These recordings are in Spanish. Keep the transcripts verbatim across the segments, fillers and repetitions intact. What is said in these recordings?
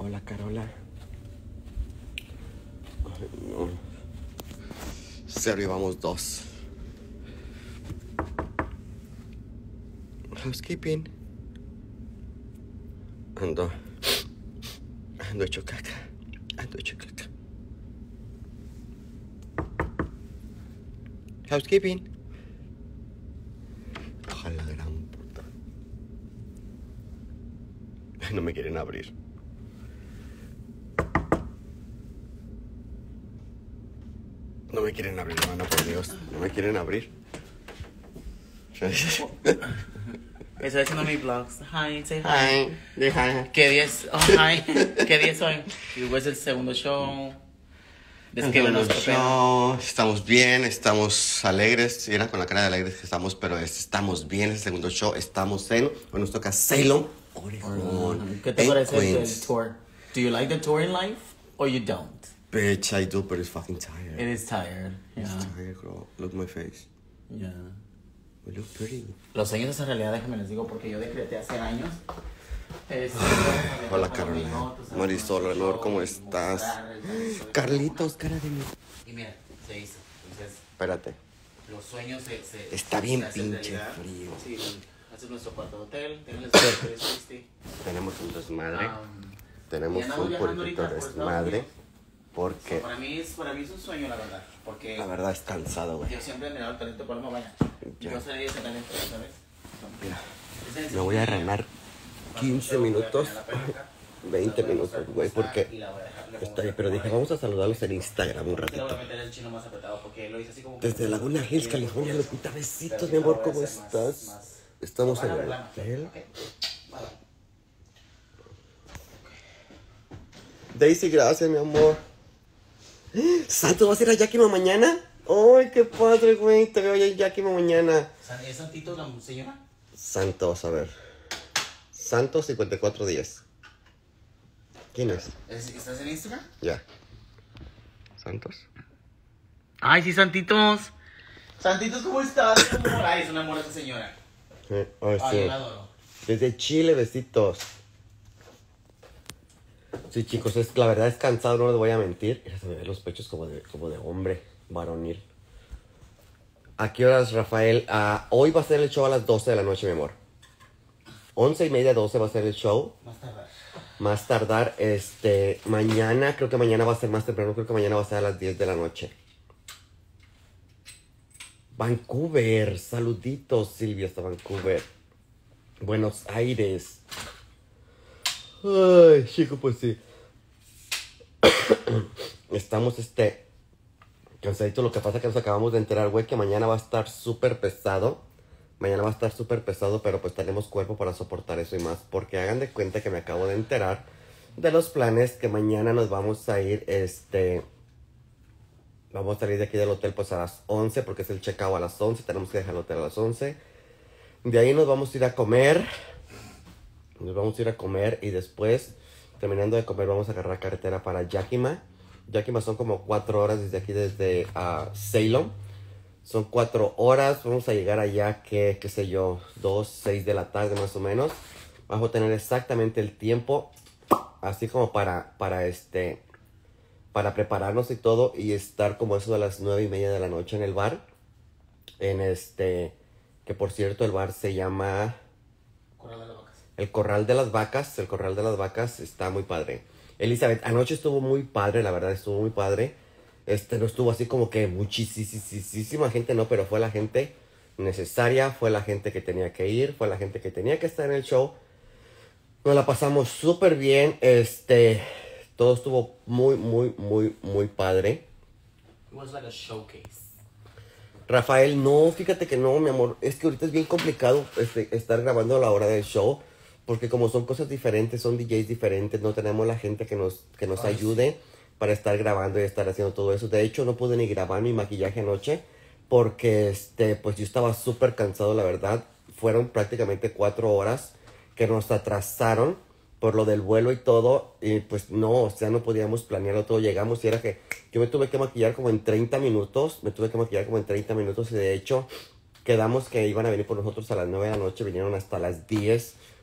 Hola, Carola. Ay, no. Serio, vamos dos. Housekeeping. Ando. Ando hecho caca. Ando hecho caca. Housekeeping. Ojalá, gran puta. No me quieren abrir. No me quieren abrir, hermano, por Dios. No me quieren abrir. Estoy haciendo mis vlogs. Hi, say Hi. hi. Hi. ¿Qué día es? Oh, hi. ¿Qué día es hoy? Y es el segundo show. Desde que Bueno, nuestro show. Estamos bien, estamos alegres. Era con la cara de alegres que estamos, pero es- estamos bien. Es el segundo show. Estamos en. Hoy nos toca Salem, Oregon. ¿Qué te en parece el, el Queens. tour? Do you like the tour in life or you don't? Bitch, I do, but it's fucking tired. It is tired. It's Yeah. tired, girl. Look at my face. Yeah. We look pretty. Los sueños hacen realidad, déjenme les digo, porque yo decreté hace años. Este, Hola, Carolina. Marisol, amor, ¿cómo estás? Carlitos, cara de mí. Y mira, se hizo. Entonces, Espérate. los sueños se, se Está se bien hacen pinche realidad. frío. Sí, este es nuestro cuarto de hotel. Tenemos el trescientos sesenta. Tenemos un desmadre. Um, Tenemos y andamos un viajando purito ahorita por desmadre. Estados Porque Para mí, es, para mí es un sueño, la verdad. Porque la verdad es cansado, güey. yo siempre he mirado el talento Paloma Baña. Ya. Yo salí de ese talento, ¿sabes? Mira, Es el me voy a sueño. arreglar Cuando quince yo voy a minutos, pegar la peluca, veinte la voy a minutos, mostrar güey, cómo está porque y la voy a dejar- le está pongo ahí. Pero por dije, ahí. vamos a saludarlos en Instagram un Le voy ratito. a meter el chino más apretado porque lo hice así como que- Desde Laguna Hills, California, Lupita, Pero besitos, yo mi lo amor, voy a ¿cómo hacer más- estás? más- Estamos en Van a el verla. hotel. Ok. Vale. Daisy, gracias, mi amor. ¿Santo vas a ir a Yakima mañana? ¡Ay, qué padre, güey! Te veo ya en Yakima mañana. San- ¿Es Santito la señora? Santo, vas a ver. Santo cincuenta y cuatro días. ¿Quién es? ¿Es- ¿Estás en Instagram? Ya. ¿Santos? Ay, sí, Santitos. Santitos, ¿cómo estás? ¿Cómo? Ay, es un amor esa señora. Eh, ay, Ay, sí. yo la adoro. Desde Chile, besitos. Sí, chicos, es, la verdad es cansado, no les voy a mentir. Ya se me ven los pechos como de, como de hombre varonil. ¿A qué horas, Rafael? Ah, hoy va a ser el show a las doce de la noche, mi amor. Once y media, doce va a ser el show. Más tardar. Más tardar, este, mañana, creo que mañana va a ser más temprano, creo que mañana va a ser a las diez de la noche. Vancouver, saluditos, Silvia, hasta Vancouver. Buenos Aires. Ay, chico, pues sí. Estamos, este, cansaditos. Lo que pasa es que nos acabamos de enterar, güey, que mañana va a estar súper pesado. Mañana va a estar súper pesado, pero pues tenemos cuerpo para soportar eso y más. Porque hagan de cuenta que me acabo de enterar de los planes que mañana nos vamos a ir, este... Vamos a salir de aquí del hotel pues a las once, porque es el check-out a las once. Tenemos que dejar el hotel a las once. De ahí nos vamos a ir a comer. Nos vamos a ir a comer y después, terminando de comer, vamos a agarrar carretera para Yakima. Yakima son como cuatro horas desde aquí, desde uh, Salem. Son cuatro horas. Vamos a llegar allá, que, qué sé yo, dos, seis de la tarde más o menos. Vamos a tener exactamente el tiempo, así como para, para este, para prepararnos y todo, y estar como eso de las nueve y media de la noche en el bar. En este, que por cierto el bar se llama... Corral de las vacas. El Corral de las Vacas, el Corral de las Vacas está muy padre. Elizabeth, anoche estuvo muy padre, la verdad estuvo muy padre. Este, no estuvo así como que muchísima gente, no, pero fue la gente necesaria, fue la gente que tenía que ir, fue la gente que tenía que estar en el show. Nos la pasamos súper bien, este, todo estuvo muy, muy, muy, muy padre. It was like a showcase. Rafael, no, fíjate que no, mi amor, es que ahorita es bien complicado este, estar grabando a la hora del show, porque como son cosas diferentes, son D Js diferentes, no tenemos la gente que nos, que nos Ay, ayude sí. para estar grabando y estar haciendo todo eso. De hecho, no pude ni grabar mi maquillaje anoche, porque este, pues yo estaba súper cansado, la verdad. Fueron prácticamente cuatro horas que nos atrasaron por lo del vuelo y todo, y pues no, o sea, no podíamos planearlo todo. Llegamos y era que yo me tuve que maquillar como en treinta minutos, me tuve que maquillar como en treinta minutos, y de hecho quedamos que iban a venir por nosotros a las nueve de la noche, vinieron hasta las diez,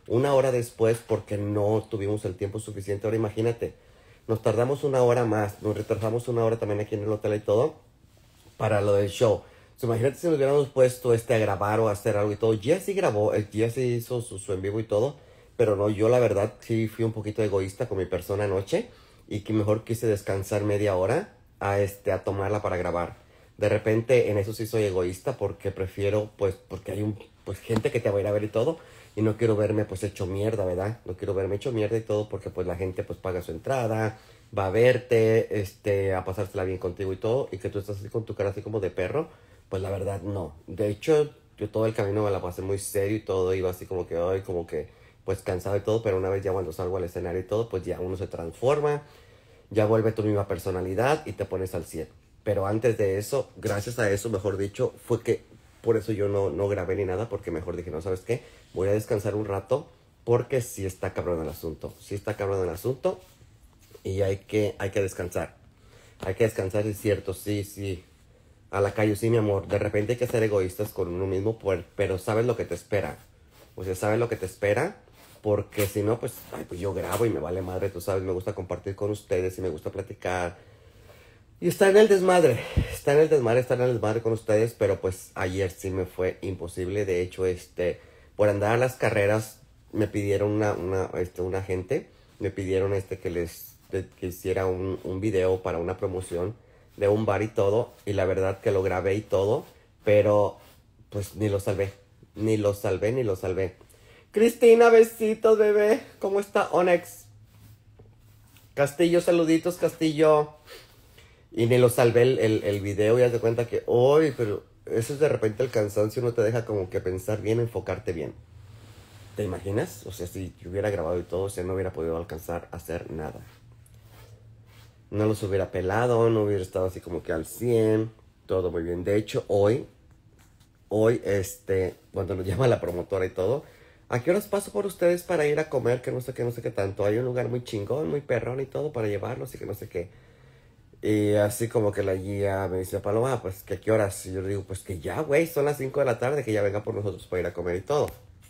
una hora después porque no tuvimos el tiempo suficiente. Ahora imagínate, nos tardamos una hora más, nos retrasamos una hora también aquí en el hotel y todo para lo del show. So, imagínate si nos hubiéramos puesto este a grabar o a hacer algo y todo. Jesse grabó, el Jesse hizo su, su en vivo y todo, pero no, yo la verdad sí fui un poquito egoísta con mi persona anoche y que mejor quise descansar media hora a, este, a tomarla para grabar. De repente en eso sí soy egoísta porque prefiero, pues, porque hay un, pues, gente que te va a ir a ver y todo y no quiero verme pues hecho mierda, ¿verdad? No quiero verme hecho mierda y todo porque pues la gente pues paga su entrada, va a verte, este, a pasársela bien contigo y todo y que tú estás así con tu cara así como de perro. Pues la verdad no. De hecho, yo todo el camino me la pasé muy serio y todo. Iba así como que, ay, como que, pues cansado y todo. Pero una vez ya cuando salgo al escenario y todo, pues ya uno se transforma. Ya vuelve tu misma personalidad y te pones al cien. Pero antes de eso, gracias a eso, mejor dicho, fue que por eso yo no, no grabé ni nada. Porque mejor dije, no, ¿sabes qué? Voy a descansar un rato porque sí está cabrón el asunto. Sí está cabrón el asunto y hay que, hay que descansar. Hay que descansar, es cierto, sí, sí. A la calle, sí, mi amor. De repente hay que ser egoístas con uno mismo, por, pero sabes lo que te espera. O sea, sabes lo que te espera, porque si no, pues, ay, pues yo grabo y me vale madre, tú sabes, me gusta compartir con ustedes y me gusta platicar. Y está en el desmadre, está en el desmadre, está en el desmadre con ustedes, pero pues ayer sí me fue imposible. De hecho, este, por andar a las carreras, me pidieron una, una, este, una gente, me pidieron este que les, de, que hiciera un, un video para una promoción de un bar y todo, y la verdad que lo grabé y todo, pero pues ni lo salvé, ni lo salvé, ni lo salvé. Cristina, besitos, bebé, ¿cómo está Onyx? Castillo, saluditos, Castillo. Y ni lo salvé el, el, el video, y haz de cuenta que, hoy, pero eso es de repente el cansancio, no te deja como que pensar bien, enfocarte bien. ¿Te imaginas? O sea, si yo hubiera grabado y todo, o sea, no hubiera podido alcanzar a hacer nada. No los hubiera pelado, no hubiera estado así como que al cien, todo muy bien. De hecho, hoy, hoy, este, cuando nos llama la promotora y todo, ¿a qué horas paso por ustedes para ir a comer? Que no sé qué, no sé qué tanto. Hay un lugar muy chingón, muy perrón y todo para llevarlos y que no sé qué. Y así como que la guía me dice, Paloma, pues que a qué horas. Y yo le digo, pues que ya, güey, son las cinco de la tarde, que ya venga por nosotros para ir a comer y todo.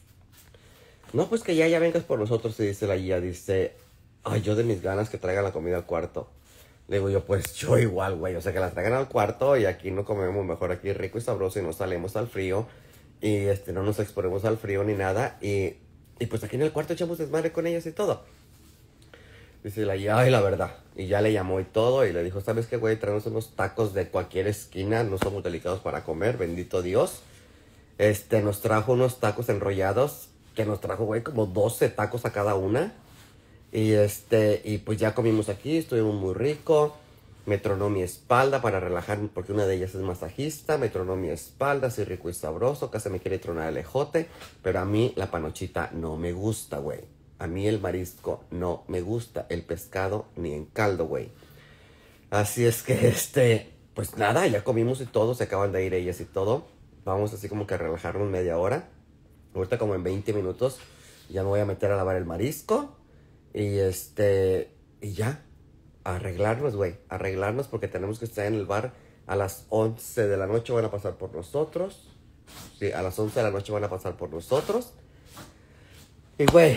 No, pues que ya, ya vengas por nosotros. Y dice la guía, dice, ay, yo de mis ganas que traigan la comida al cuarto. Le digo yo, pues yo igual, güey. O sea, que la traigan al cuarto y aquí no comemos, mejor aquí rico y sabroso y no salimos al frío. Y este, no nos exponemos al frío ni nada. Y, y pues aquí en el cuarto echamos desmadre con ellas y todo. Dice la guía, ay, la verdad. Y ya le llamó y todo. Y le dijo, ¿sabes qué, güey? Traemos unos tacos de cualquier esquina. No somos delicados para comer, bendito Dios. Este, nos trajo unos tacos enrollados. Que nos trajo, güey, como doce tacos a cada una. Y este, y pues ya comimos aquí, estuvimos muy rico. Me tronó mi espalda para relajarme porque una de ellas es masajista. Me tronó mi espalda, así rico y sabroso. Casi me quiere tronar el ejote. Pero a mí la panochita no me gusta, güey. A mí el marisco no me gusta. El pescado ni en caldo, güey. Así es que este, pues nada, ya comimos y todo. Se acaban de ir ellas y todo. Vamos así como que a relajarnos media hora. Ahorita como en veinte minutos ya me voy a meter a lavar el marisco. Y este, y ya, arreglarnos, güey, arreglarnos porque tenemos que estar en el bar a las once de la noche, van a pasar por nosotros. Sí, a las once de la noche van a pasar por nosotros. Y güey,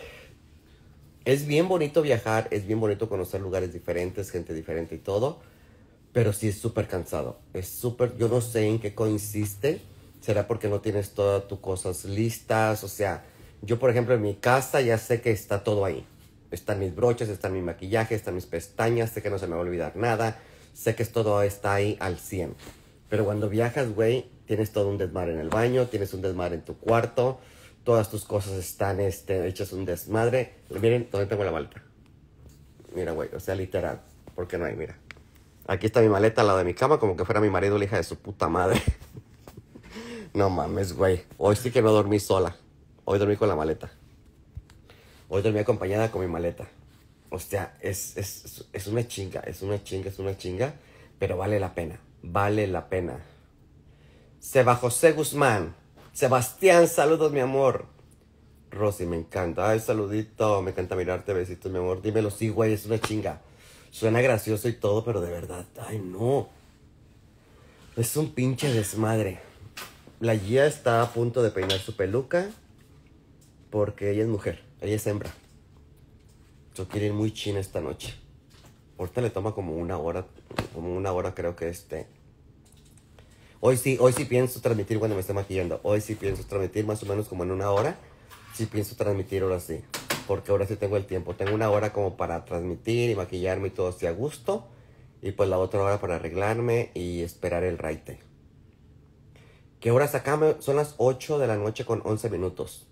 es bien bonito viajar, es bien bonito conocer lugares diferentes, gente diferente y todo. Pero sí es súper cansado, es súper, yo no sé en qué consiste. Será porque no tienes todas tus cosas listas, o sea, yo por ejemplo en mi casa ya sé que está todo ahí. Están mis broches, está mi maquillaje, están mis pestañas, sé que no se me va a olvidar nada, sé que todo está ahí al cien. Pero cuando viajas, güey, tienes todo un desmadre en el baño, tienes un desmadre en tu cuarto, todas tus cosas están este, hechas un desmadre. Miren, ¿dónde tengo la maleta? Mira, güey, o sea, literal, porque no hay, mira. Aquí está mi maleta al lado de mi cama, como que fuera mi marido, la hija de su puta madre. No mames, güey, hoy sí que no dormí sola, hoy dormí con la maleta. Hoy dormí acompañada con mi maleta. O sea, es, es, es una chinga, es una chinga, es una chinga. Pero vale la pena, vale la pena. Seba José Guzmán. Sebastián, saludos, mi amor. Rosy, me encanta. Ay, saludito, me encanta mirarte, besitos, mi amor. Dímelo, sí, güey, es una chinga. Suena gracioso y todo, pero de verdad, ay, no. Es un pinche desmadre. La guía está a punto de peinar su peluca. porque ella es mujer, ella es hembra. Yo quiero ir muy china esta noche. Ahorita le toma como una hora, como una hora creo que este... Hoy sí, hoy sí pienso transmitir cuando me esté maquillando. Hoy sí pienso transmitir más o menos como en una hora. Sí pienso transmitir ahora sí. Porque ahora sí tengo el tiempo. Tengo una hora como para transmitir y maquillarme y todo así a gusto. Y pues la otra hora para arreglarme y esperar el raite. ¿Qué horas acá? Son las ocho de la noche con once minutos.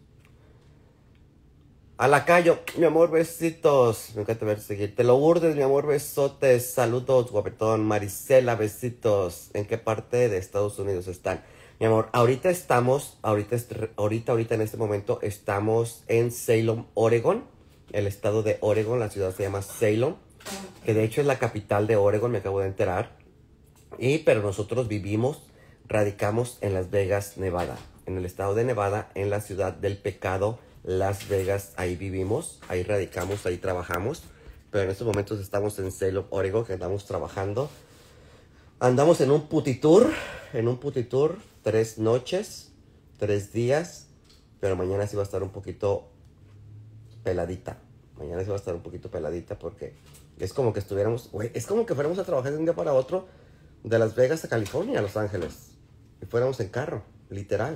A la Cayo, mi amor, besitos. Me encanta ver seguir. Te lo urdes, mi amor, besotes. Saludos, guapetón. Marisela, besitos. ¿En qué parte de Estados Unidos están? Mi amor, ahorita estamos, ahorita, ahorita, ahorita en este momento estamos en Salem, Oregon. El estado de Oregon, la ciudad se llama Salem. Que de hecho es la capital de Oregon, me acabo de enterar. Y, pero nosotros vivimos, radicamos en Las Vegas, Nevada. En el estado de Nevada, en la ciudad del pecado, Las Vegas, ahí vivimos, ahí radicamos, ahí trabajamos. Pero en estos momentos estamos en Salem, Oregon, que andamos trabajando. Andamos en un putitour, en un putitour, tres noches, tres días. Pero mañana sí va a estar un poquito peladita. Mañana sí va a estar un poquito peladita porque es como que estuviéramos, güey, es como que fuéramos a trabajar de un día para otro de Las Vegas a California, a Los Ángeles. Y fuéramos en carro, literal.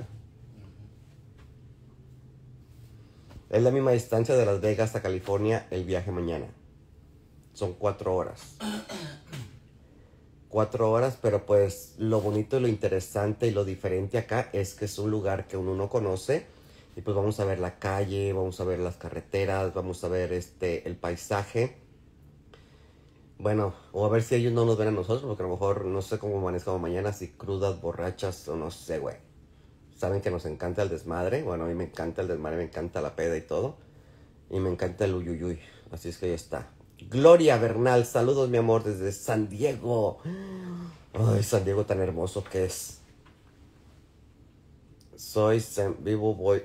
Es la misma distancia de Las Vegas a California el viaje mañana. Son cuatro horas. Cuatro horas, pero pues lo bonito y lo interesante y lo diferente acá es que es un lugar que uno no conoce. Y pues vamos a ver la calle, vamos a ver las carreteras, vamos a ver este el paisaje. Bueno, o a ver si ellos no nos ven a nosotros, porque a lo mejor no sé cómo amanezcamos mañana, si crudas, borrachas o no sé, güey. Saben que nos encanta el desmadre. Bueno, a mí me encanta el desmadre, me encanta la peda y todo. Y me encanta el uyuyuy. Así es que ya está. Gloria Bernal, saludos mi amor desde San Diego. Ay, San Diego tan hermoso que es. Soy San Vivo Boy.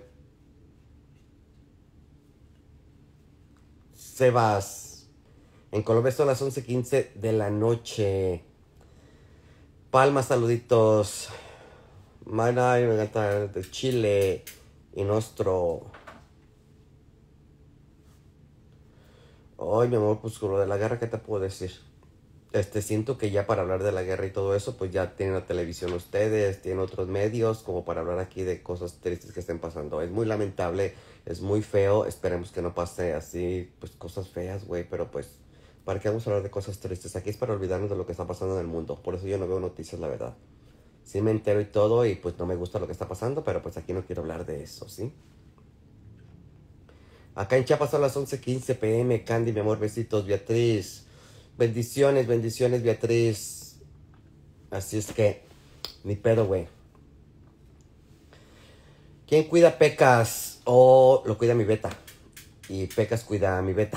Sebas. En Colombia son las once quince de la noche. Palma, saluditos. Mana, me encanta de Chile y nuestro. Ay, mi amor, pues con lo de la guerra, ¿qué te puedo decir? Este, siento que ya para hablar de la guerra y todo eso, pues ya tienen la televisión ustedes, tienen otros medios como para hablar aquí de cosas tristes que estén pasando. Es muy lamentable, es muy feo, esperemos que no pase así, pues cosas feas, güey, pero pues, ¿para qué vamos a hablar de cosas tristes? Aquí es para olvidarnos de lo que está pasando en el mundo, por eso yo no veo noticias, la verdad. Sí me entero y todo y pues no me gusta lo que está pasando, pero pues aquí no quiero hablar de eso, ¿sí? Acá en Chiapas son las once quince p m Candy, mi amor, besitos. Beatriz, bendiciones, bendiciones, Beatriz. Así es que, ni pedo, güey. ¿Quién cuida a Pecas? O oh, lo cuida mi beta. Y Pecas cuida a mi beta.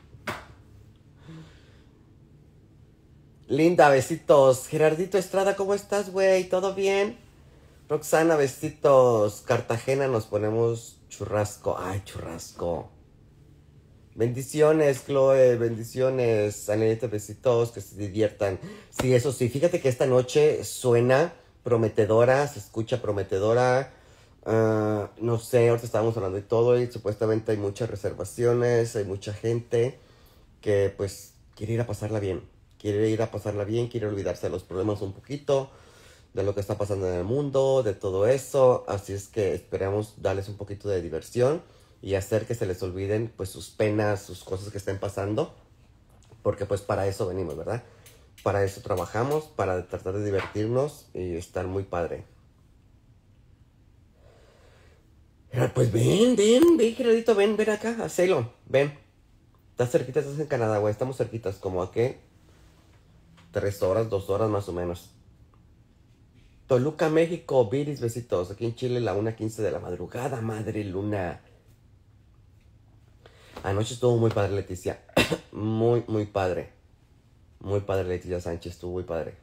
Linda, besitos. Gerardito Estrada, ¿cómo estás, güey? ¿Todo bien? Roxana, besitos. Cartagena, nos ponemos churrasco. Ay, churrasco. Bendiciones, Chloe. Bendiciones. Anelita, besitos. Que se diviertan. Sí, eso sí. Fíjate que esta noche suena prometedora. Se escucha prometedora. Uh, no sé, ahorita estábamos hablando de todo y supuestamente hay muchas reservaciones. Hay mucha gente que pues quiere ir a pasarla bien. Quiere ir a pasarla bien. Quiere olvidarse de los problemas un poquito. De lo que está pasando en el mundo, de todo eso. Así es que esperamos darles un poquito de diversión y hacer que se les olviden pues sus penas, sus cosas que estén pasando. Porque pues para eso venimos, ¿verdad? Para eso trabajamos, para tratar de divertirnos y estar muy padre. Pues ven, ven, ven, Gerardito, ven, ven acá, a Ceylon, ven. Estás cerquita, estás en Canadá, güey, estamos cerquitas, como a qué, tres horas, dos horas más o menos. Toluca, México, Viris, besitos. Aquí en Chile, la una quince de la madrugada, madre luna. Anoche estuvo muy padre, Leticia. Muy, muy padre. Muy padre, Leticia Sánchez, estuvo muy padre.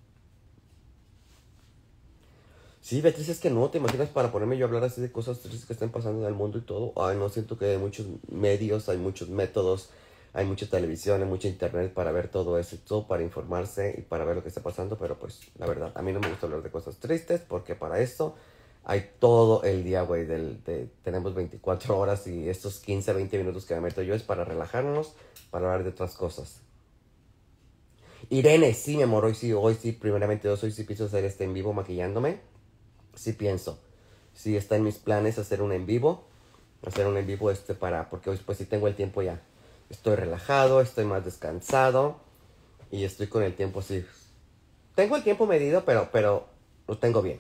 Sí, Beatriz, es que no, ¿te imaginas para ponerme yo a hablar así de cosas tristes que están pasando en el mundo y todo? Ay, no, siento que hay muchos medios, hay muchos métodos, hay mucha televisión, hay mucha internet para ver todo eso, todo para informarse y para ver lo que está pasando, pero pues, la verdad, a mí no me gusta hablar de cosas tristes porque para eso hay todo el día, güey. Del, de, tenemos veinticuatro horas y estos quince, veinte minutos que me meto yo es para relajarnos, para hablar de otras cosas. Irene, sí, mi amor, hoy sí, hoy sí, primeramente yo hoy sí pienso hacer este en vivo maquillándome. Sí pienso. Sí está en mis planes hacer un en vivo. Hacer un en vivo este para, porque hoy pues sí tengo el tiempo ya. Estoy relajado, estoy más descansado y estoy con el tiempo así. Tengo el tiempo medido, pero, pero lo tengo bien.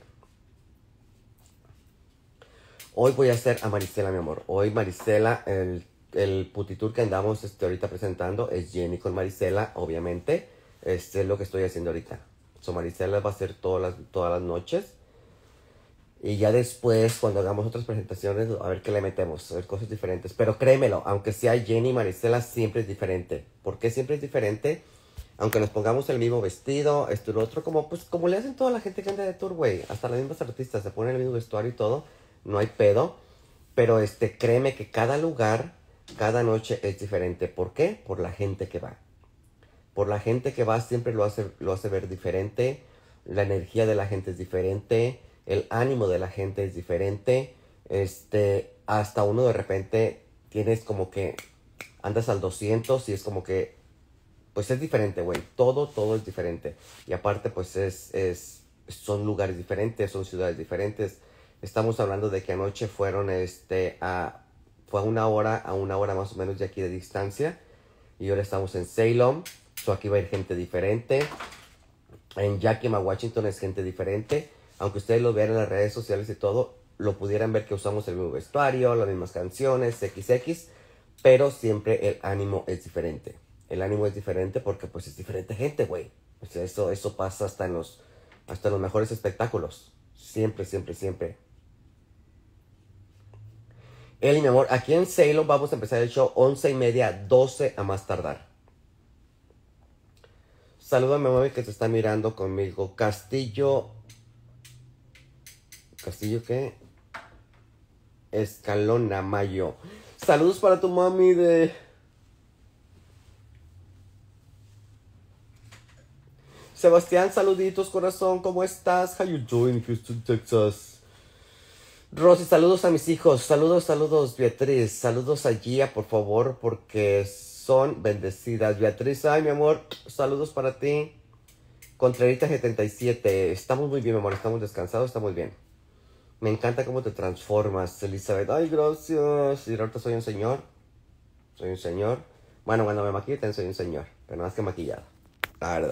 Hoy voy a hacer a Marisela, mi amor. Hoy Marisela, el, el putitour que andamos este, ahorita presentando es Jenny con Marisela, obviamente. Este es lo que estoy haciendo ahorita. So, Marisela va a ser todas las, todas las noches. Y ya después, cuando hagamos otras presentaciones, a ver qué le metemos, a ver cosas diferentes. Pero créemelo, aunque sea Jenny y Marisela, siempre es diferente. ¿Por qué siempre es diferente? Aunque nos pongamos el mismo vestido, esto y lo otro, como, pues, como le hacen toda la gente que anda de tour, güey. Hasta las mismas artistas se ponen el mismo vestuario y todo. No hay pedo. Pero este, créeme que cada lugar, cada noche es diferente. ¿Por qué? Por la gente que va. Por la gente que va siempre lo hace, lo hace ver diferente. La energía de la gente es diferente. El ánimo de la gente es diferente. Este, hasta uno de repente tienes como que andas al doscientos y es como que, pues es diferente, güey. Todo, todo es diferente. Y aparte, pues es, es, son lugares diferentes, son ciudades diferentes. Estamos hablando de que anoche fueron, este, a, fue a una hora, a una hora más o menos de aquí de distancia. Y ahora estamos en Salem. So aquí va a ir gente diferente. En Yakima, Washington es gente diferente. Aunque ustedes lo vean en las redes sociales y todo, lo pudieran ver que usamos el mismo vestuario, las mismas canciones, equis equis, pero siempre el ánimo es diferente. El ánimo es diferente porque pues es diferente gente, güey. O sea, eso, eso pasa hasta en los, hasta en los mejores espectáculos. Siempre, siempre, siempre. Eli, mi amor, aquí en Salem vamos a empezar el show once y media, doce a más tardar. Saluda a mi mami que se está mirando conmigo. Castillo... ¿Castillo qué? Escalona Mayo. Saludos para tu mami de... Sebastián, saluditos, corazón. ¿Cómo estás? How you doing, Houston, Texas? Rosy, saludos a mis hijos. Saludos, saludos, Beatriz. Saludos a Gia, por favor, porque son bendecidas. Beatriz, ay, mi amor, saludos para ti. Contrerita setenta y siete. Estamos muy bien, mi amor. Estamos descansados, estamos bien. Me encanta cómo te transformas, Elizabeth. Ay, gracias. Y ahorita soy un señor. Soy un señor. Bueno, cuando me maquillo también soy un señor. Pero más que maquillado. La verdad.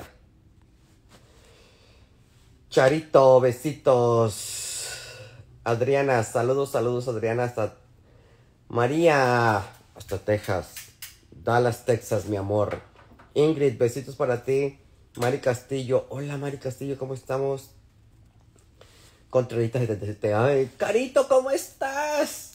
Charito, besitos. Adriana, saludos, saludos, Adriana. Hasta María. Hasta Texas. Dallas, Texas, mi amor. Ingrid, besitos para ti. Mari Castillo. Hola, Mari Castillo, ¿cómo estamos? Controlita setenta y siete. Ay, Carito, ¿cómo estás?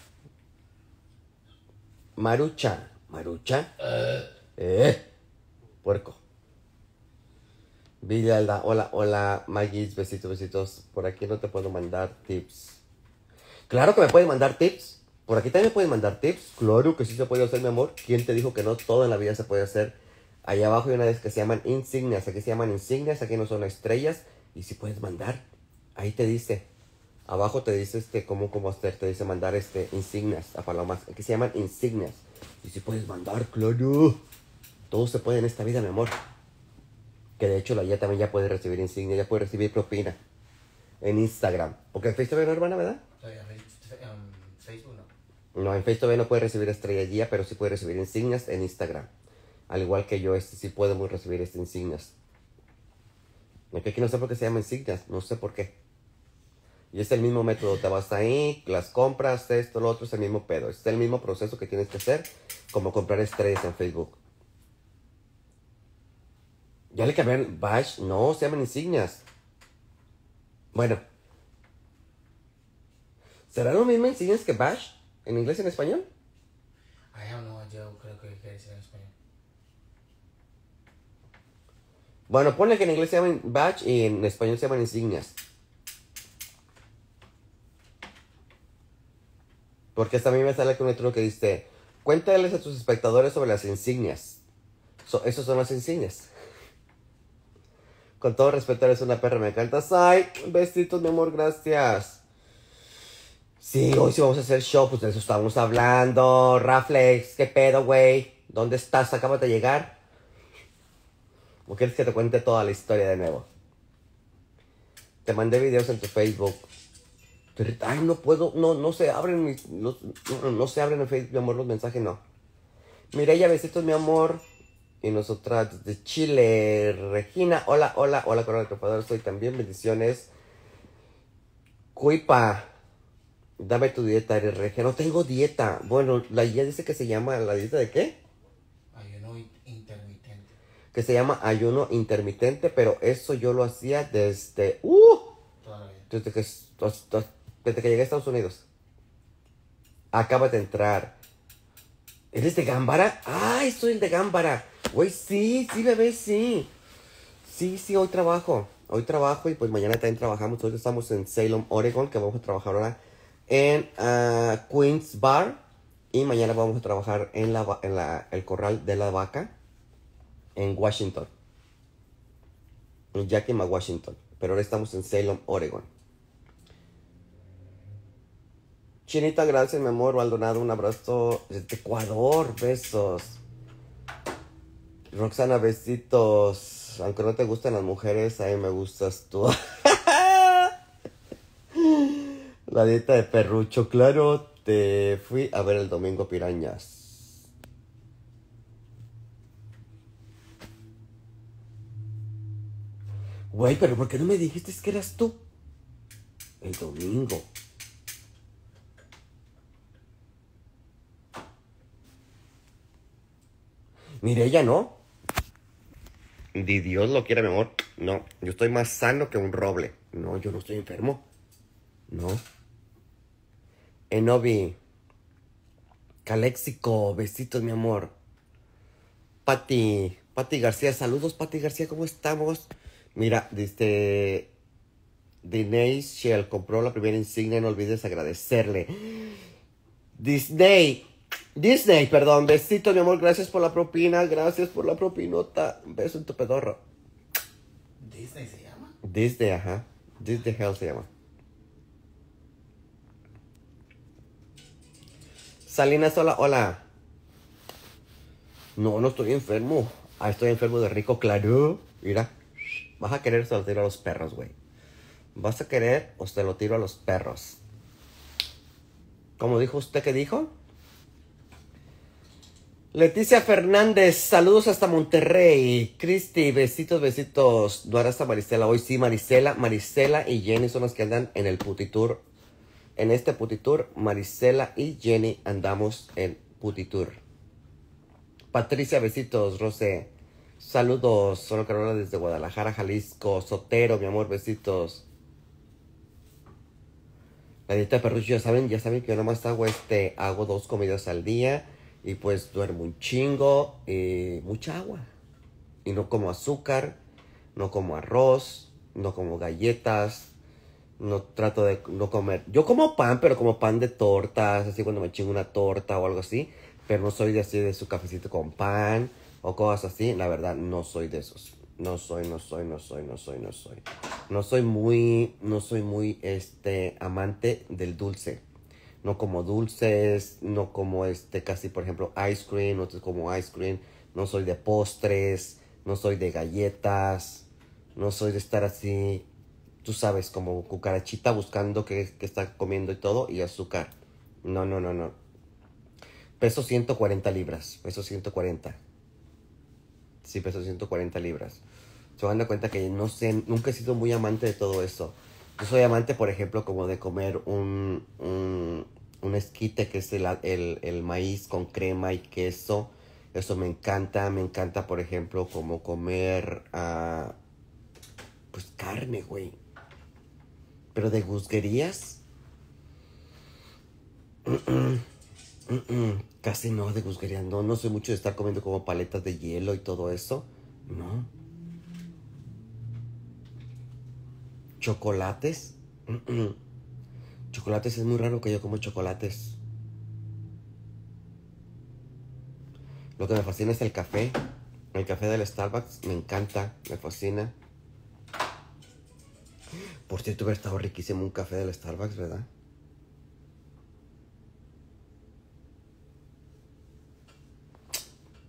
Marucha. ¿Marucha? Uh. Eh. Puerco. Villalda. Hola, hola, Magis. Besitos, besitos. Por aquí no te puedo mandar tips. Claro que me puedes mandar tips. Por aquí también me puedes mandar tips. Claro que sí se puede hacer, mi amor. ¿Quién te dijo que no? Todo en la vida se puede hacer. Allá abajo hay una vez que se llaman insignias. Aquí se llaman insignias. Aquí no son estrellas. Y si puedes mandar. Ahí te dice, abajo te dice este, cómo, cómo hacer, te dice mandar este, insignias a palomas, que se llaman insignias. Y si puedes mandar, claro. Todo se puede en esta vida, mi amor. Que de hecho la ya también ya puede recibir insignias, ya puede recibir propina. En Instagram. Porque en Facebook no, hermana, ¿verdad? En Facebook no. No, en Facebook no puede recibir estrellas guía, pero sí puede recibir insignias en Instagram. Al igual que yo, este sí podemos recibir estas insignias. Aquí no sé por qué se llaman insignias, no sé por qué. Y es el mismo método, te vas ahí, las compras, esto, lo otro, es el mismo pedo. Es el mismo proceso que tienes que hacer, como comprar estrellas en Facebook. ¿Ya le cambiaron Bash? No, se llaman insignias. Bueno. ¿Será lo mismo insignias que Bash? ¿En inglés y en español? I don't know, yo creo que quiere decir en español. Bueno, ponle que en inglés se llaman Bash y en español se llaman insignias. Porque hasta a mí me sale con otro que dice, cuéntales a tus espectadores sobre las insignias. So, esos son las insignias. Con todo respeto, eres una perra, me encantas. Ay, besitos, mi amor, gracias. Sí, hoy sí vamos a hacer show, pues de eso estábamos hablando. Raflex, ¿qué pedo, güey? ¿Dónde estás? ¿Acabas de llegar? ¿O quieres que te cuente toda la historia de nuevo? Te mandé videos en tu Facebook. Pero, ay, no puedo, no, no se abren mis, los, no, no se abren en Facebook, mi amor, los mensajes, no. Mireya, besitos, mi amor. Y nosotras de Chile, Regina, hola, hola, hola, corona de Tropador, soy también, bendiciones. Cuipa, dame tu dieta, eres regia. No tengo dieta. Bueno, la guía dice que se llama, ¿la dieta de qué? Ayuno intermitente. Que se llama ayuno intermitente, pero eso yo lo hacía desde, uh, Todavía. desde que, desde que llegué a Estados Unidos. Acabas de entrar. ¿Eres de Gámbara? ¡Ay, soy el de Gámbara! Güey, sí, sí, bebé, sí. Sí, sí, hoy trabajo. Hoy trabajo y pues mañana también trabajamos. Hoy estamos en Salem, Oregon, que vamos a trabajar ahora en uh, Queens Bar. Y mañana vamos a trabajar en, la, en la, el Corral de la Vaca en Washington. En Yakima, Washington. Pero ahora estamos en Salem, Oregon. Chinita, gracias, mi amor. Maldonado, un abrazo desde Ecuador. Besos. Roxana, besitos. Aunque no te gustan las mujeres, a mí me gustas tú. La dieta de perrucho, claro. Te fui a ver el domingo, pirañas. Güey, pero ¿por qué no me dijiste que eras tú? El domingo. Mireya, ¿no? Di Dios lo quiera, mi amor. No, yo estoy más sano que un roble. No, yo no estoy enfermo. No. Enobi. Caléxico, besitos, mi amor. Pati, Pati García, saludos, Pati García, ¿cómo estamos? Mira, dice Disney Shell compró la primera insignia, no olvides agradecerle. Disney, Disney, perdón, besitos, mi amor, gracias por la propina, gracias por la propinota. Un beso en tu pedorro. ¿Disney se llama? Disney, ajá. Disney Hell se llama. Salinas, hola, hola. No, no estoy enfermo. Ah, estoy enfermo de rico, claro. Mira, vas a querer, se lo tiro a los perros, güey. Vas a querer o se lo tiro a los perros. ¿Cómo dijo usted que dijo? Leticia Fernández, saludos hasta Monterrey. Cristi, besitos, besitos. No hará hasta Marisela. Hoy sí, Marisela, Marisela y Jenny son las que andan en el putitour. En este putitour, Marisela y Jenny andamos en putitour. Patricia, besitos. Rosé, saludos. Solo Carola desde Guadalajara, Jalisco. Sotero, mi amor, besitos. La dieta de perrucho, ya saben, ya saben que yo nomás hago este, hago dos comidas al día. Y pues duermo un chingo, y mucha agua. Y no como azúcar, no como arroz, no como galletas, no trato de no comer. Yo como pan, pero como pan de tortas, así cuando me chingo una torta o algo así. Pero no soy de así de su cafecito con pan o cosas así. La verdad, no soy de esos. No soy, no soy, no soy, no soy, no soy. No soy muy, no soy muy, este, amante del dulce. No como dulces, no como este, casi por ejemplo ice cream, no como ice cream, no soy de postres, no soy de galletas, no soy de estar así, tú sabes, como cucarachita buscando qué, qué está comiendo y todo, y azúcar. No, no, no, no. Peso ciento cuarenta libras, peso ciento cuarenta. Sí, peso ciento cuarenta libras. Se van a dar cuenta que no sé, nunca he sido muy amante de todo eso. Yo soy amante, por ejemplo, como de comer un, un, un esquite, que es el, el, el maíz con crema y queso. Eso me encanta. Me encanta, por ejemplo, como comer, uh, pues carne, güey. Pero de gusguerías, mm -mm, mm -mm. Casi no, de gusguerías. No, no soy mucho de estar comiendo como paletas de hielo y todo eso. No. ¿Chocolates? Mm -mm. Chocolates, es muy raro que yo como chocolates. Lo que me fascina es el café. El café del Starbucks me encanta, me fascina. Por cierto, hubiera estado riquísimo un café del Starbucks, ¿verdad?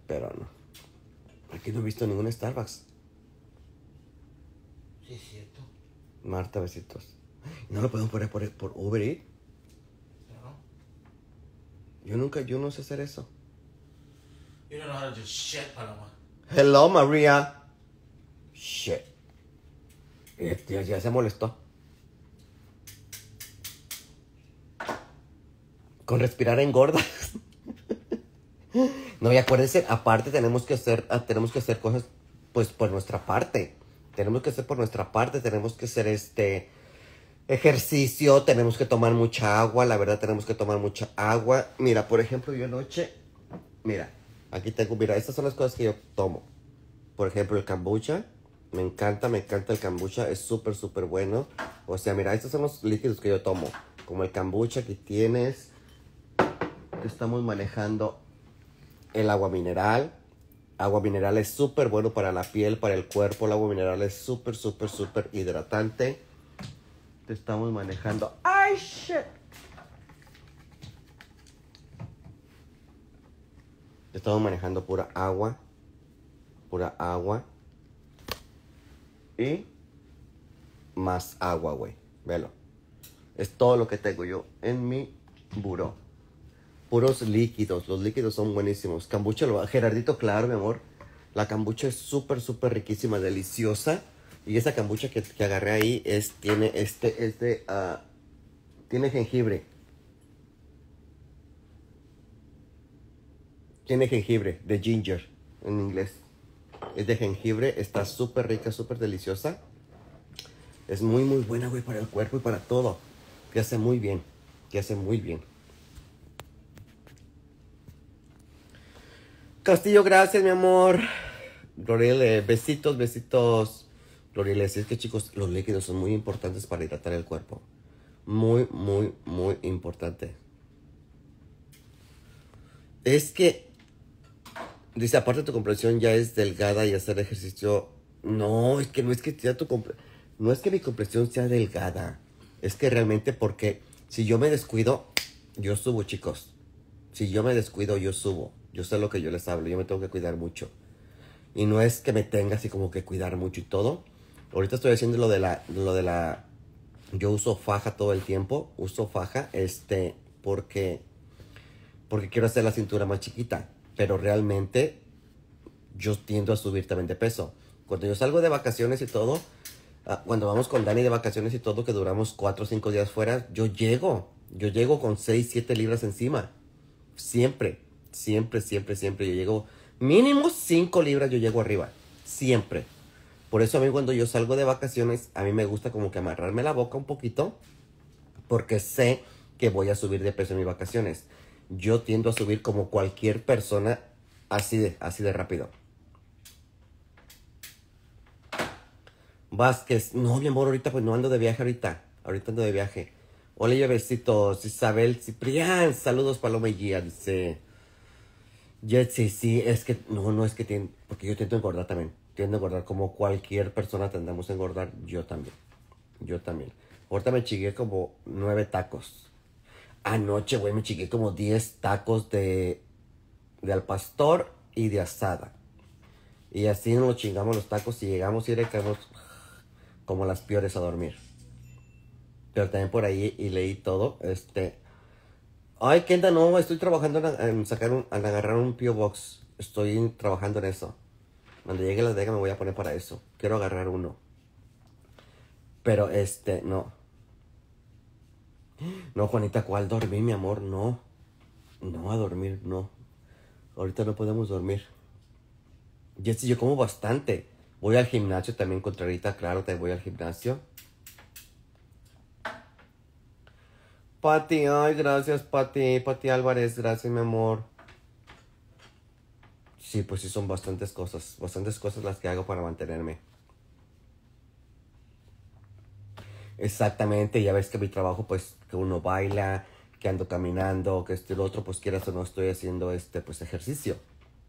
Pero no. Aquí no he visto ningún Starbucks. Sí, es cierto. Marta, besitos. ¿No lo podemos poner por, por Uber Eats? No. Yo nunca, yo no sé hacer eso. You don't know how to do shit, Paloma. Hello, María. Shit. Ya, ya se molestó. Con respirar engorda. No, y acuérdense, aparte tenemos que hacer, tenemos que hacer cosas, pues, por nuestra parte. Tenemos que hacer por nuestra parte, tenemos que hacer este ejercicio, tenemos que tomar mucha agua, la verdad tenemos que tomar mucha agua. Mira, por ejemplo, yo anoche, mira, aquí tengo, mira, estas son las cosas que yo tomo. Por ejemplo, el kombucha, me encanta, me encanta el kombucha, es súper, súper bueno. O sea, mira, estos son los líquidos que yo tomo, como el kombucha que tienes, que estamos manejando. El agua mineral. Agua mineral es súper bueno para la piel, para el cuerpo. El agua mineral es súper, súper, súper hidratante. Te estamos manejando. ¡Ay, shit! Te estamos manejando pura agua. Pura agua. Y más agua, güey. Velo. Es todo lo que tengo yo en mi buró. Puros líquidos, los líquidos son buenísimos. Kombucha, lo, Gerardito, claro, mi amor. La kombucha es súper, súper riquísima, deliciosa. Y esa kombucha que, que agarré ahí es, tiene este, este, uh, tiene jengibre. Tiene jengibre, de ginger, en inglés. Es de jengibre, está súper rica, súper deliciosa. Es muy, muy buena, güey, para el cuerpo y para todo. Te hace muy bien, te hace muy bien. Castillo, gracias, mi amor. Gloriele, besitos, besitos. Gloriele, así es que, chicos, los líquidos son muy importantes para hidratar el cuerpo. Muy, muy, muy importante. Es que, dice, aparte tu complexión ya es delgada y hacer ejercicio. No, es que no es que ya tu comple... no es que mi complexión sea delgada. Es que realmente porque si yo me descuido, yo subo, chicos. Si yo me descuido, yo subo. Yo sé lo que yo les hablo, yo me tengo que cuidar mucho. Y no es que me tenga así como que cuidar mucho y todo. Ahorita estoy haciendo lo de la, lo de la, yo uso faja todo el tiempo. Uso faja, este, porque, porque quiero hacer la cintura más chiquita. Pero realmente, yo tiendo a subir también de peso. Cuando yo salgo de vacaciones y todo, cuando vamos con Dani de vacaciones y todo, que duramos cuatro o cinco días fuera, yo llego. Yo llego con seis, siete libras encima. Siempre. Siempre, siempre, siempre yo llego, mínimo cinco libras yo llego arriba, siempre. Por eso a mí cuando yo salgo de vacaciones, a mí me gusta como que amarrarme la boca un poquito, porque sé que voy a subir de peso en mis vacaciones. Yo tiendo a subir como cualquier persona, así de, así de rápido. Vázquez, no, mi amor, ahorita pues no ando de viaje ahorita, ahorita ando de viaje. Hola, yo besitos, Isabel Ciprián, saludos Paloma y Gia, dice... Jetsi, sí, es que, no, no es que tiene, porque yo tiendo a engordar también, tiendo a engordar como cualquier persona tendemos a engordar, yo también, yo también. Ahorita me chigué como nueve tacos. Anoche, güey, me chigué como diez tacos de, de al pastor y de asada. Y así nos lo chingamos los tacos y llegamos y le caemos como las peores a dormir. Pero también por ahí y leí todo, este... Ay, Kenda, no, estoy trabajando en, en sacar un, en agarrar un P O Box. Estoy trabajando en eso. Cuando llegue la Vega me voy a poner para eso. Quiero agarrar uno. Pero este, no. No, Juanita, ¿cuál dormir, mi amor? No. No, a dormir, no. Ahorita no podemos dormir. Jessy, yo como bastante. Voy al gimnasio también con Clarita, claro, te voy al gimnasio. Pati, ay, gracias, Pati. Pati Álvarez, gracias, mi amor. Sí, pues sí, son bastantes cosas. Bastantes cosas las que hago para mantenerme. Exactamente, ya ves que mi trabajo, pues, que uno baila, que ando caminando, que este y lo otro, pues quieras o no estoy haciendo este, pues, ejercicio.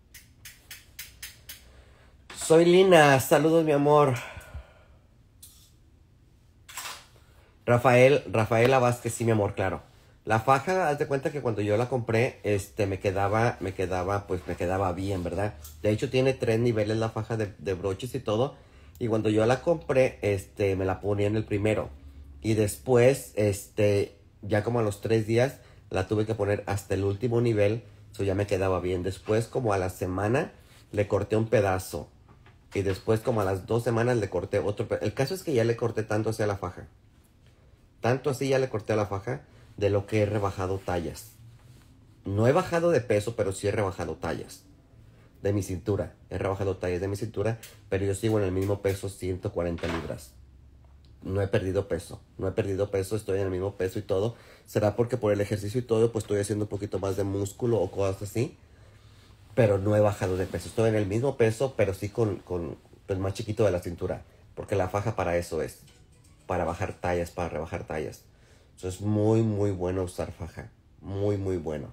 Soy Lina, saludos, mi amor. Rafael, Rafaela Vázquez, sí, mi amor, claro. La faja, haz de cuenta que cuando yo la compré, este, me quedaba, me quedaba, pues me quedaba bien, ¿verdad? De hecho, tiene tres niveles la faja de, de broches y todo. Y cuando yo la compré, este, me la ponía en el primero. Y después, este, ya como a los tres días, la tuve que poner hasta el último nivel. Eso ya me quedaba bien. Después, como a la semana, le corté un pedazo. Y después, como a las dos semanas, le corté otro pedazo. El caso es que ya le corté tanto hacia la faja. Tanto así ya le corté a la faja de lo que he rebajado tallas. No he bajado de peso, pero sí he rebajado tallas. De mi cintura. He rebajado tallas de mi cintura, pero yo sigo en el mismo peso, ciento cuarenta libras. No he perdido peso. No he perdido peso, estoy en el mismo peso y todo. Será porque por el ejercicio y todo, pues estoy haciendo un poquito más de músculo o cosas así. Pero no he bajado de peso. Estoy en el mismo peso, pero sí con, con pues, más chiquito de la cintura. Porque la faja para eso es. Para bajar tallas, para rebajar tallas. Eso es muy, muy bueno usar faja. Muy, muy bueno.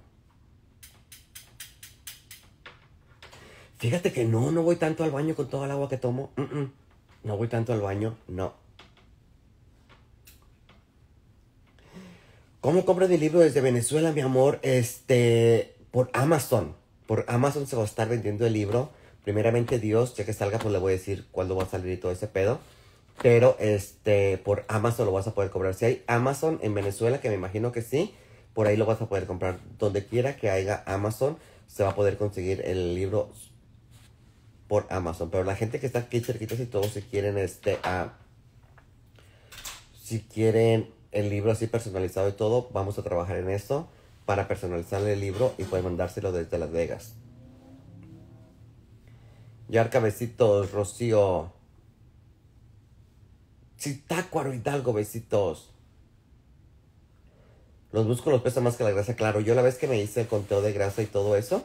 Fíjate que no, no voy tanto al baño con toda el agua que tomo. Mm, mm. No voy tanto al baño, no. ¿Cómo compras mi libro desde Venezuela, mi amor? Este, por Amazon. Por Amazon se va a estar vendiendo el libro. Primeramente Dios, ya que salga, pues le voy a decir cuándo va a salir y todo ese pedo. Pero, este, por Amazon lo vas a poder comprar. Si hay Amazon en Venezuela, que me imagino que sí, por ahí lo vas a poder comprar. Donde quiera que haya Amazon, se va a poder conseguir el libro por Amazon. Pero la gente que está aquí cerquitas y todos, si quieren, este, uh, si quieren el libro así personalizado y todo, vamos a trabajar en eso para personalizarle el libro y poder mandárselo desde Las Vegas. Yarca, besitos, Rocío. Zitácuaro Hidalgo, besitos. Los músculos pesan más que la grasa, claro. Yo la vez que me hice el conteo de grasa y todo eso.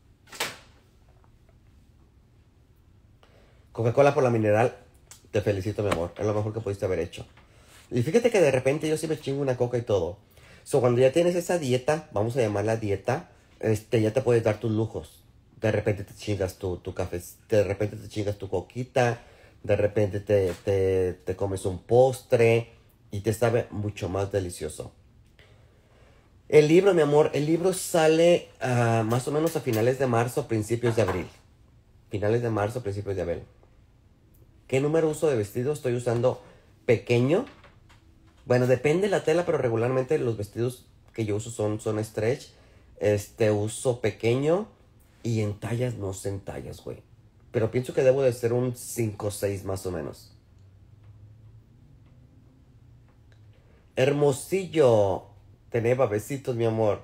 Coca-Cola por la mineral. Te felicito, mi amor. Es lo mejor que pudiste haber hecho. Y fíjate que de repente yo sí me chingo una coca y todo. So, cuando ya tienes esa dieta, vamos a llamarla dieta, este, ya te puedes dar tus lujos. De repente te chingas tu, tu café, de repente te chingas tu coquita, de repente te, te, te comes un postre y te sabe mucho más delicioso. El libro, mi amor, el libro sale uh, más o menos a finales de marzo, principios de abril. Finales de marzo, principios de abril. ¿Qué número uso de vestido? Estoy usando pequeño. Bueno, depende de la tela, pero regularmente los vestidos que yo uso son, son stretch. Este, uso pequeño y en tallas, no sé en tallas, güey. Pero pienso que debo de ser un cinco o seis más o menos. Hermosillo. Teneva, besitos, mi amor.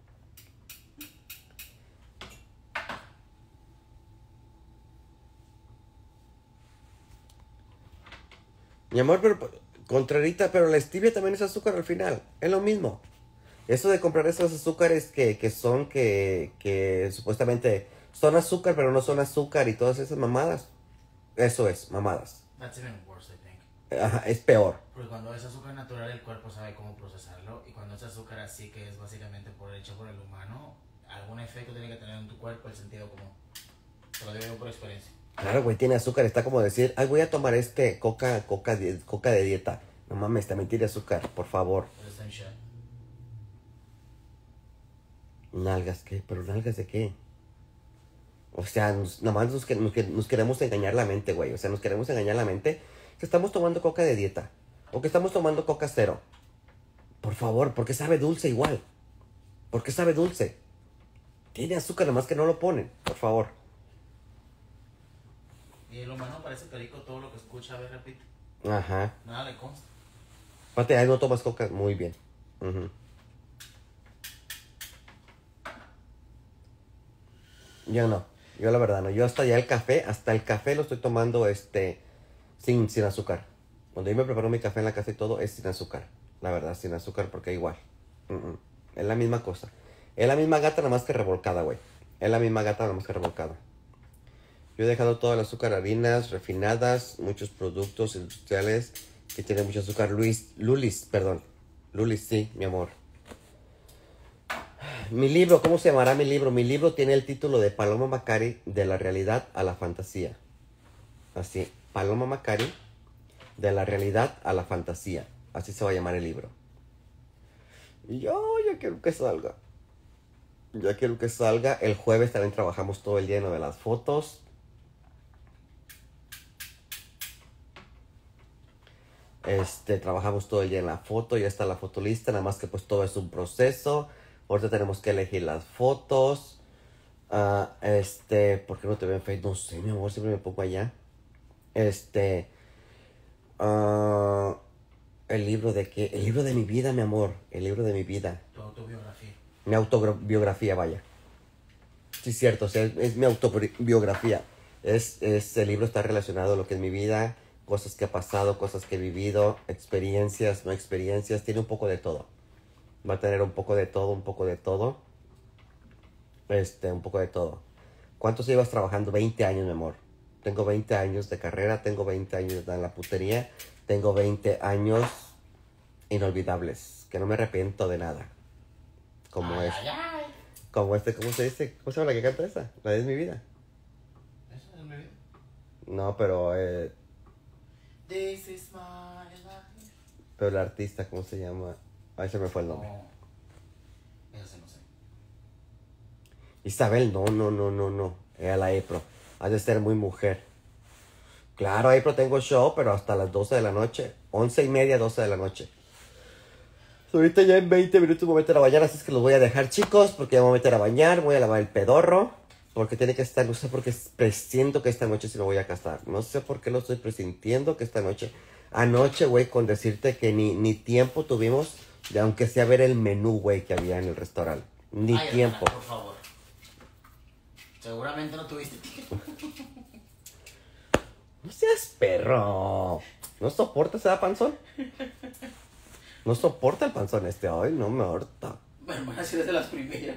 Mi amor, pero contrarita, pero la stevia también es azúcar al final. Es lo mismo. Eso de comprar esos azúcares que, que son, que, que supuestamente son azúcar, pero no son azúcar y todas esas mamadas. Eso es, mamadas. That's even worse, I think. Ajá, es peor. Porque cuando es azúcar natural, el cuerpo sabe cómo procesarlo. Y cuando es azúcar así, que es básicamente por hecho por el humano, algún efecto tiene que tener en tu cuerpo, el sentido común. Te lo digo por experiencia. Claro, güey, tiene azúcar. Está como decir, ay, voy a tomar este coca, coca, de, coca de dieta. No mames, también tiene azúcar, por favor. ¿Nalgas qué? ¿Pero nalgas de qué? O sea, nos, nomás nos, nos, nos queremos engañar la mente, güey. O sea, nos queremos engañar la mente que estamos tomando coca de dieta. O que estamos tomando coca cero. Por favor, porque sabe dulce igual. ¿Por qué sabe dulce? Tiene azúcar, nomás que no lo ponen. Por favor. Y el humano parece perico, todo lo que escucha, a ver, repite. Ajá. Nada le consta. Pate, ahí no tomas coca. Muy bien. Uh-huh. Yo no. Yo la verdad no. Yo hasta ya el café, hasta el café lo estoy tomando este sin, sin azúcar. Cuando yo me preparo mi café en la casa y todo es sin azúcar. La verdad, sin azúcar porque igual. Uh-uh. Es la misma cosa. Es la misma gata nada más que revolcada, güey. Es la misma gata nada más que revolcada. Yo he dejado todo el azúcar, harinas refinadas, muchos productos industriales que tienen mucho azúcar. Luis, Lulis, perdón. Lulis, sí, mi amor. Mi libro, ¿cómo se llamará mi libro? Mi libro tiene el título de Paloma Macari, de la realidad a la fantasía. Así, Paloma Macari, de la realidad a la fantasía. Así se va a llamar el libro. Y yo ya quiero que salga. Ya quiero que salga. El jueves también trabajamos todo el día en lo de las fotos. Este, trabajamos todo el día en la foto, ya está la foto lista, nada más que pues todo es un proceso. Ahorita tenemos que elegir las fotos. Uh, este, ¿por qué no te veo en Facebook? No sé, mi amor, siempre me pongo allá. Este, uh, el libro de qué, el libro de mi vida, mi amor, el libro de mi vida. Tu autobiografía. Mi autobiografía, vaya. Sí, cierto, o sea, es, es mi autobiografía. Es, es, el libro está relacionado a lo que es mi vida, cosas que ha pasado, cosas que he vivido, experiencias, no experiencias, tiene un poco de todo. Va a tener un poco de todo, un poco de todo. Este, un poco de todo. ¿Cuántos llevas trabajando? veinte años, mi amor. Tengo veinte años de carrera, tengo veinte años en la putería, tengo veinte años inolvidables, que no me arrepiento de nada. Como ay, es. Ay, ay. Como este, ¿cómo se dice? ¿Cómo se llama la que canta esa? La de Es mi vida. ¿Eso es mi vida? No, pero eh, This is my life. pero el artista, ¿cómo se llama? Ahí se me fue el nombre. No. Eso sí no sé. Isabel, no, no, no, no, no. Era la Epro. Has de ser muy mujer. Claro, Epro tengo show, pero hasta las doce de la noche. Once y media, doce de la noche. Ahorita ya en veinte minutos me voy a meter a bañar, así es que los voy a dejar, chicos, porque ya me voy a meter a bañar, voy a lavar el pedorro, porque tiene que estar, no sé por qué presiento que esta noche sí me voy a casar. No sé por qué lo estoy presintiendo que esta noche. Anoche, güey, con decirte que ni, ni tiempo tuvimos de aunque sea ver el menú, güey, que había en el restaurante. Ni Ay, tiempo. Hermana, por favor. Seguramente no tuviste tiempo. No seas perro. ¿No soporta ese panzón? No soporta el panzón este. Ay, no me horta. Mi hermana, si eres de las primeras.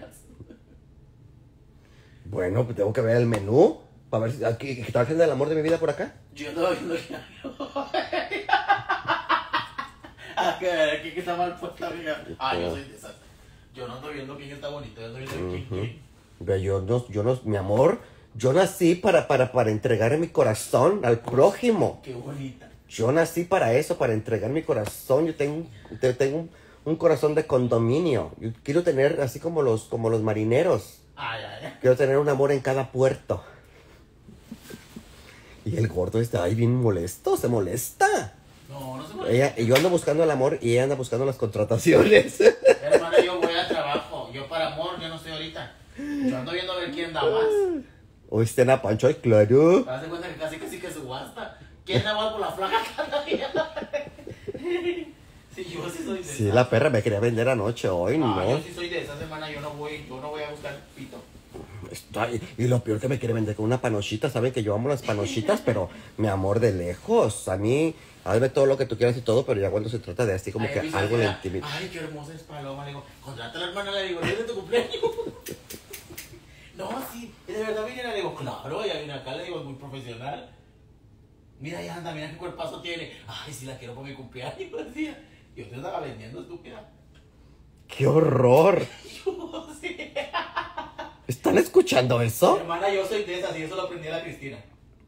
Bueno, pues tengo que ver el menú. Para ver si aquí está haciendo el amor de mi vida por acá. Yo estaba viendo que ah, que aquí que está mal puesta, amiga. Ah, yo soy de esas. Yo no estoy viendo quién está bonito, yo estoy viendo quién quién. Pero yo no, yo no, mi amor, yo nací para, para, para entregar mi corazón al prójimo. Qué bonita. Yo nací para eso, para entregar mi corazón. Yo tengo, yo tengo un, un corazón de condominio. Yo quiero tener, así como los, como los marineros. Ay, ay, ay. Quiero tener un amor en cada puerto. Y el gordo está ahí bien molesto, se molesta. No, no se molesta. Ella, y yo ando buscando el amor y ella anda buscando las contrataciones. Hermana, yo voy al trabajo. Yo para amor, yo no estoy ahorita. Yo ando viendo a ver quién da más. ¿Oíste a Pancho? Ay, claro. Te das cuenta que casi casi que subasta. ¿Quién da más por la flaca cada día? Sí, yo sí soy de Sí, esas. la perra me quería vender anoche, hoy no. Ah, yo sí soy de esa semana, yo no voy, yo no voy a buscar pito. Está, y, y lo peor que me quiere vender con una panochita, saben que yo amo las panochitas, pero mi amor de lejos. A mí, hazme todo lo que tú quieras y todo, pero ya cuando se trata de así como Ay, que empieza algo a de decir, intimidad. ay, qué hermosa es Paloma. Le digo, contrata a la hermana, le digo, ¿es de tu cumpleaños? No, sí, de verdad viniera, le digo, claro, ella viene acá, le digo, es muy profesional. Mira, ya anda, mira qué cuerpazo tiene. Ay, sí, la quiero por mi cumpleaños, decía. Yo te estaba vendiendo, estúpida. ¡Qué horror! Yo, sí. ¿Están escuchando eso? Hermana, yo soy de esas y eso lo aprendí a la Cristina.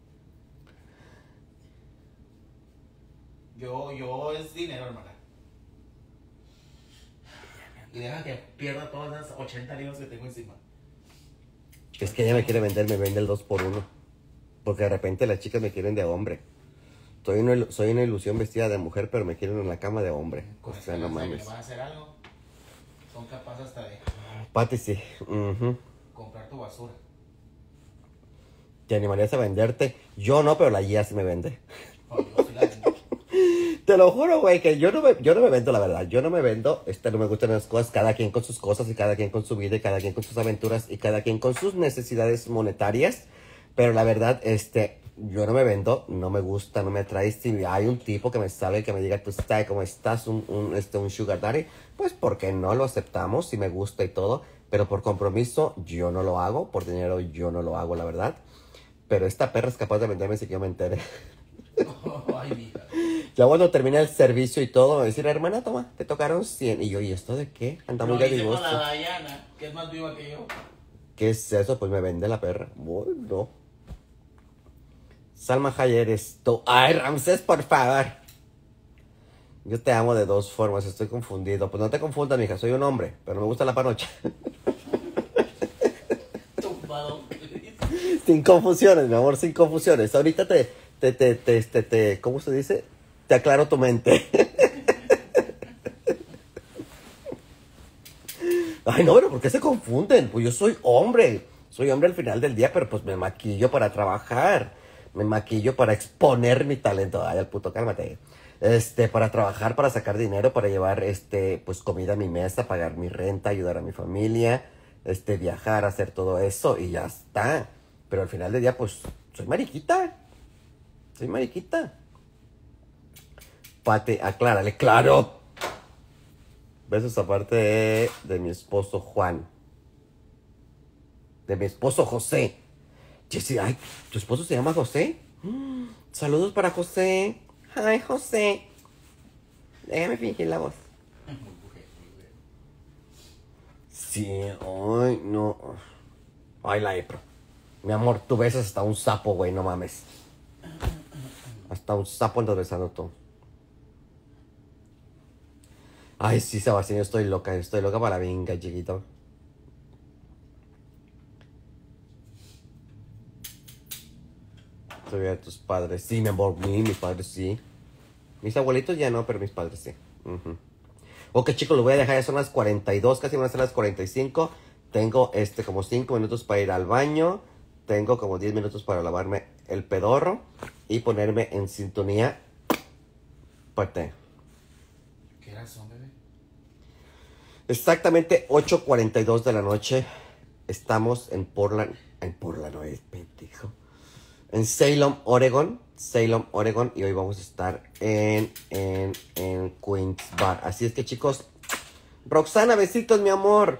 Yo, yo es dinero, hermana. Y deja que pierda todas las ochenta libras que tengo encima. Es que ella me quiere vender, me vende el dos por uno. Porque de repente las chicas me quieren de hombre. Soy una, ilu- soy una ilusión vestida de mujer, pero me quieren en la cama de hombre. O Con sea, esa no lanza que mames. van a hacer algo, son capaces hasta de Pati, sí. Ujú. comprar tu basura. ¿Te animarías a venderte? Yo no, pero la Gia sí me vende. No, yo sí la vendo. Te lo juro, güey, que yo no, me, yo no me vendo, la verdad. Yo no me vendo. Este, no me gustan las cosas. Cada quien con sus cosas y cada quien con su vida y cada quien con sus aventuras y cada quien con sus necesidades monetarias. Pero la verdad, este, yo no me vendo. No me gusta, no me atrae. Si hay un tipo que me sale que me diga, tú estás como estás, un, un, este, un sugar daddy, pues, ¿por qué no lo aceptamos? Si me gusta y todo. Pero por compromiso, yo no lo hago. Por dinero, yo no lo hago, la verdad. Pero esta perra es capaz de venderme si yo me entere. Oh, ay, mija. Ya cuando termina el servicio y todo, me decir, hermana, toma, te tocaron cien. Y yo, ¿y esto de qué? Anda muy Lo hice con dadivoso. la Dayana, que es más viva que yo. ¿Qué es eso? Pues me vende la perra. Bueno. Salma Hayek eres tú. Ay, Ramsés, por favor. Yo te amo de dos formas, estoy confundido. Pues no te confundas, mija, soy un hombre, pero me gusta la panocha. Tumbado. Sin confusiones, mi amor, sin confusiones. Ahorita te, te, te, te, te, te, ¿cómo se dice? Te aclaro tu mente. Ay, no, pero ¿por qué se confunden? Pues yo soy hombre. Soy hombre al final del día, pero pues me maquillo para trabajar. Me maquillo para exponer mi talento. Ay, al puto, cálmate. Este, para trabajar, para sacar dinero, para llevar, este, pues comida a mi mesa, pagar mi renta, ayudar a mi familia, este, viajar, hacer todo eso y ya está. Pero al final del día, pues, soy mariquita. Soy mariquita. Pate, aclárale, claro. Besos aparte de, de mi esposo Juan. De mi esposo José. Jessy, ay, ¿tu esposo se llama José? Mm, saludos para José. Ay, José. Déjame fingir la voz. Sí, ay, no. Ay, la epro. Mi amor, tú besas hasta un sapo, güey, no mames. Hasta un sapo andas besando tú. Ay, sí, Sebastián, yo estoy loca, estoy loca para la vinga, chiquito. Soy de tus padres. Sí, mi amor, mi, mis padres sí. Mis abuelitos ya no, pero mis padres sí. Uh-huh. Ok, chicos, lo voy a dejar, ya son las cuarenta y dos, casi van a ser las cuarenta y cinco. Tengo este como cinco minutos para ir al baño. Tengo como diez minutos para lavarme el pedorro y ponerme en sintonía. Parte. ¿Qué horas son, bebé? Exactamente ocho cuarenta y dos de la noche. Estamos en Portland. En Portland, no es pendejo. En Salem, Oregon. Salem, Oregon. Y hoy vamos a estar en, en, en Queens Bar. Así es que, chicos. Roxana, besitos, mi amor.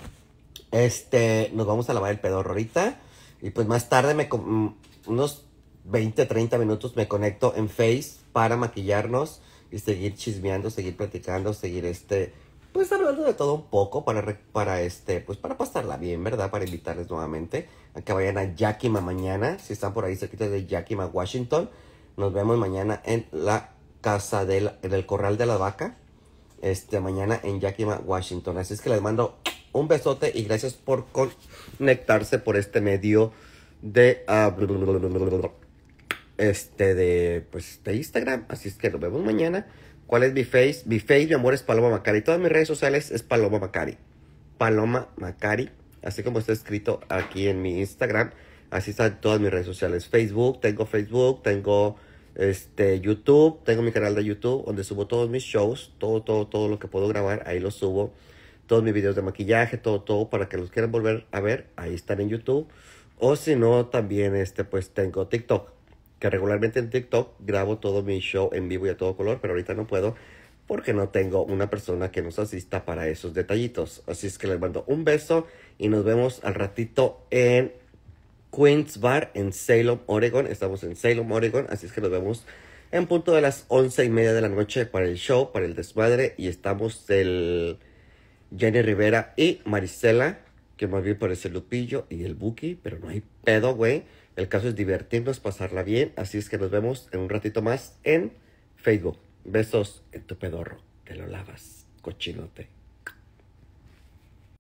Este, nos vamos a lavar el pedorro ahorita. Y pues más tarde, me unos veinte, treinta minutos me conecto en Face para maquillarnos y seguir chismeando, seguir platicando, seguir este, pues hablando de todo un poco para, para este, pues para pasarla bien, ¿verdad? Para invitarles nuevamente a que vayan a Yakima mañana, si están por ahí cerquita de Yakima, Washington. Nos vemos mañana en la casa del, del Corral de la Vaca. Este, mañana en Yakima, Washington. Así es que les mando un besote y gracias por conectarse por este medio de uh, este de pues de Instagram. Así es que nos vemos mañana. ¿Cuál es mi face? Mi face, mi amor, es Paloma Macari. Todas mis redes sociales es Paloma Macari. Paloma Macari. Así como está escrito aquí en mi Instagram. Así están todas mis redes sociales. Facebook, tengo Facebook, tengo este YouTube, tengo mi canal de YouTube donde subo todos mis shows, todo, todo, todo lo que puedo grabar, ahí lo subo. Todos mis videos de maquillaje, todo, todo, para que los quieran volver a ver, ahí están en YouTube. O si no, también este, pues tengo TikTok, que regularmente en TikTok grabo todo mi show en vivo y a todo color, pero ahorita no puedo porque no tengo una persona que nos asista para esos detallitos. Así es que les mando un beso y nos vemos al ratito en Queens Bar en Salem, Oregon. Estamos en Salem, Oregon, así es que nos vemos en punto de las once y media de la noche para el show, para el desmadre. Y estamos el Jenny Rivera y Marisela, que más bien parece Lupillo y el Buki, pero no hay pedo, güey. El caso es divertirnos, pasarla bien. Así es que nos vemos en un ratito más en Facebook. Besos en tu pedorro. Te lo lavas, cochinote.